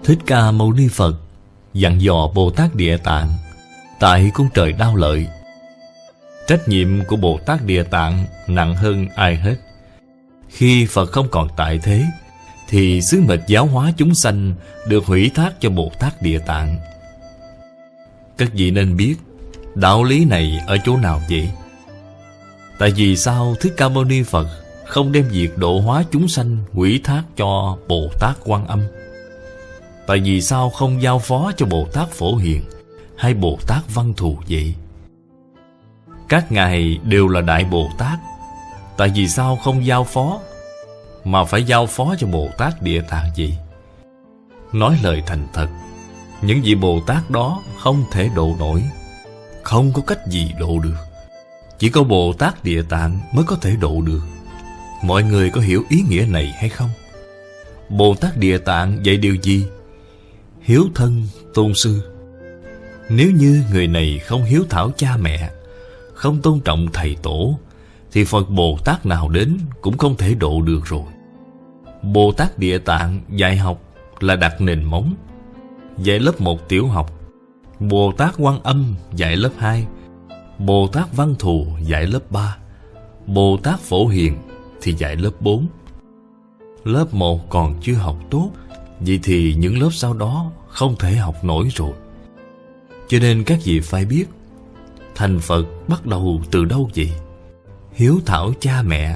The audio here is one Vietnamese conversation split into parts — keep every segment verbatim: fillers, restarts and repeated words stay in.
Thích Ca Mâu Ni Phật dặn dò Bồ Tát Địa Tạng tại cung trời Đao Lợi. Trách nhiệm của Bồ Tát Địa Tạng nặng hơn ai hết. Khi Phật không còn tại thế, thì sứ mệnh giáo hóa chúng sanh được hủy thác cho Bồ Tát Địa Tạng. Các vị nên biết đạo lý này ở chỗ nào vậy? Tại vì sao Thích Ca Mâu Ni Phật không đem việc độ hóa chúng sanh hủy thác cho Bồ Tát Quan Âm? Tại vì sao không giao phó cho Bồ Tát Phổ Hiền hay Bồ Tát Văn Thù vậy? Các ngài đều là Đại Bồ Tát, tại vì sao không giao phó mà phải giao phó cho Bồ Tát Địa Tạng vậy? Nói lời thành thật, những vị Bồ Tát đó không thể độ nổi, không có cách gì độ được. Chỉ có Bồ Tát Địa Tạng mới có thể độ được. Mọi người có hiểu ý nghĩa này hay không? Bồ Tát Địa Tạng dạy điều gì? Hiếu thân tôn sư. Nếu như người này không hiếu thảo cha mẹ, không tôn trọng thầy tổ, thì Phật Bồ Tát nào đến cũng không thể độ được rồi. Bồ Tát Địa Tạng dạy học là đặt nền móng, dạy lớp một tiểu học. Bồ Tát Quan Âm dạy lớp hai, Bồ Tát Văn Thù dạy lớp ba, Bồ Tát Phổ Hiền thì dạy lớp bốn. Lớp một còn chưa học tốt, vậy thì những lớp sau đó không thể học nổi rồi. Cho nên các vị phải biết, thành Phật bắt đầu từ đâu vậy? Hiếu thảo cha mẹ.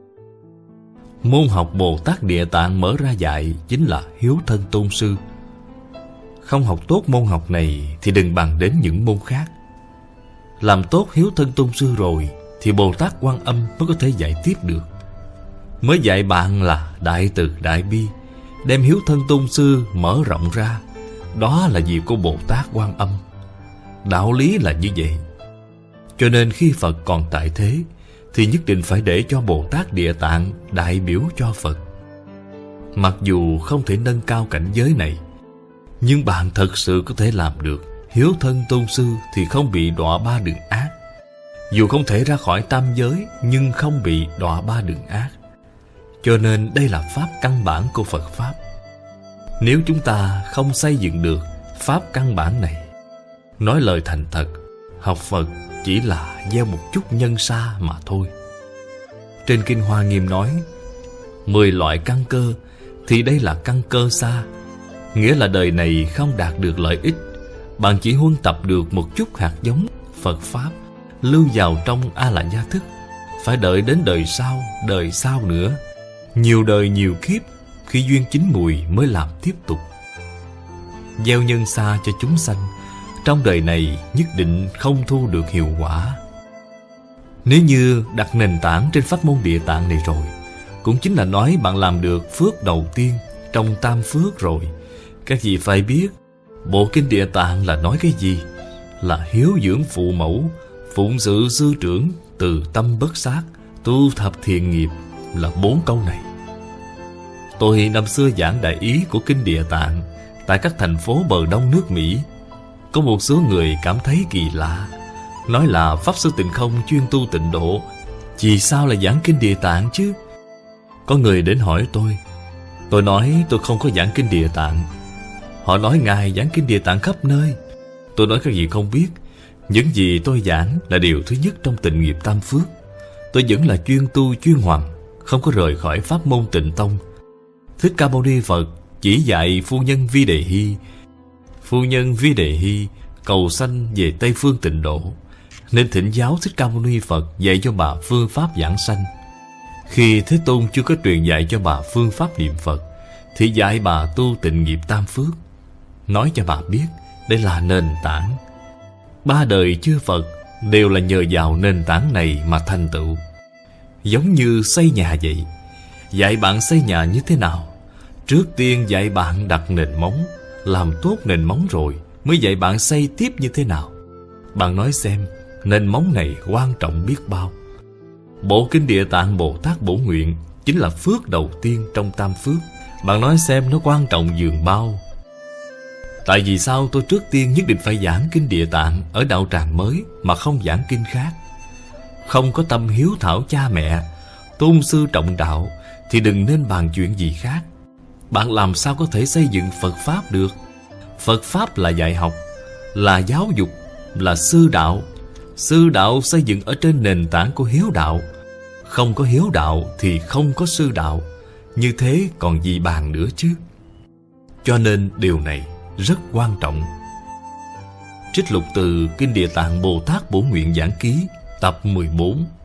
Môn học Bồ Tát Địa Tạng mở ra dạy chính là hiếu thân tôn sư. Không học tốt môn học này thì đừng bàn đến những môn khác. Làm tốt hiếu thân tôn sư rồi thì Bồ Tát Quan Âm mới có thể dạy tiếp được. Mới dạy bạn là đại từ đại bi, đem hiếu thân tôn sư mở rộng ra. Đó là việc của Bồ Tát Quan Âm. Đạo lý là như vậy. Cho nên khi Phật còn tại thế, thì nhất định phải để cho Bồ Tát Địa Tạng đại biểu cho Phật. Mặc dù không thể nâng cao cảnh giới này, nhưng bạn thật sự có thể làm được hiếu thân tôn sư thì không bị đọa ba đường ác. Dù không thể ra khỏi tam giới, nhưng không bị đọa ba đường ác. Cho nên đây là pháp căn bản của Phật Pháp. Nếu chúng ta không xây dựng được pháp căn bản này, nói lời thành thật, học Phật chỉ là gieo một chút nhân sa mà thôi. Trên Kinh Hoa Nghiêm nói, mười loại căn cơ thì đây là căn cơ sa. Nghĩa là đời này không đạt được lợi ích, bạn chỉ huân tập được một chút hạt giống Phật Pháp, lưu vào trong A La Gia Thức. Phải đợi đến đời sau, đời sau nữa, nhiều đời nhiều kiếp, khi duyên chín mùi mới làm tiếp tục. Gieo nhân sa cho chúng sanh, trong đời này nhất định không thu được hiệu quả. Nếu như đặt nền tảng trên pháp môn Địa Tạng này rồi, cũng chính là nói bạn làm được phước đầu tiên trong tam phước rồi. Các vị phải biết, bộ Kinh Địa Tạng là nói cái gì? Là hiếu dưỡng phụ mẫu, phụng sự sư trưởng, từ tâm bất sát, tu thập thiện nghiệp, là bốn câu này. Tôi năm xưa giảng đại ý của Kinh Địa Tạng tại các thành phố bờ đông nước Mỹ. Có một số người cảm thấy kỳ lạ, nói là Pháp Sư Tịnh Không chuyên tu tịnh độ, vì sao lại giảng Kinh Địa Tạng chứ? Có người đến hỏi tôi. Tôi nói tôi không có giảng Kinh Địa Tạng. Họ nói Ngài giảng Kinh Địa Tạng khắp nơi. Tôi nói các vị không biết, những gì tôi giảng là điều thứ nhất trong tịnh nghiệp tam phước. Tôi vẫn là chuyên tu chuyên hoằng, không có rời khỏi pháp môn Tịnh Tông. Thích Ca Mâu Ni Phật chỉ dạy phu nhân Vi Đề Hy. Phu nhân Vi Đề Hy cầu sanh về Tây Phương Tịnh Độ, nên thỉnh giáo Thích Ca Mâu Ni Phật dạy cho bà phương pháp giảng sanh. Khi Thế Tôn chưa có truyền dạy cho bà phương pháp niệm Phật, thì dạy bà tu tịnh nghiệp tam phước, nói cho bà biết đây là nền tảng. Ba đời chư Phật đều là nhờ vào nền tảng này mà thành tựu. Giống như xây nhà vậy, dạy bạn xây nhà như thế nào? Trước tiên dạy bạn đặt nền móng, làm tốt nền móng rồi mới dạy bạn xây tiếp như thế nào. Bạn nói xem, nền móng này quan trọng biết bao. Bộ Kinh Địa Tạng Bồ Tát Bổ Nguyện chính là phước đầu tiên trong tam phước. Bạn nói xem nó quan trọng dường bao. Tại vì sao tôi trước tiên nhất định phải giảng Kinh Địa Tạng ở đạo tràng mới mà không giảng kinh khác? Không có tâm hiếu thảo cha mẹ, tôn sư trọng đạo, thì đừng nên bàn chuyện gì khác. bạn làm sao có thể xây dựng Phật Pháp được? Phật Pháp là dạy học, là giáo dục, là sư đạo. Sư đạo xây dựng ở trên nền tảng của hiếu đạo. Không có hiếu đạo thì không có sư đạo. Như thế còn gì bàn nữa chứ? Cho nên điều này rất quan trọng. Trích lục từ Kinh Địa Tạng Bồ Tát Bổn Nguyện Giảng Ký, tập mười bốn.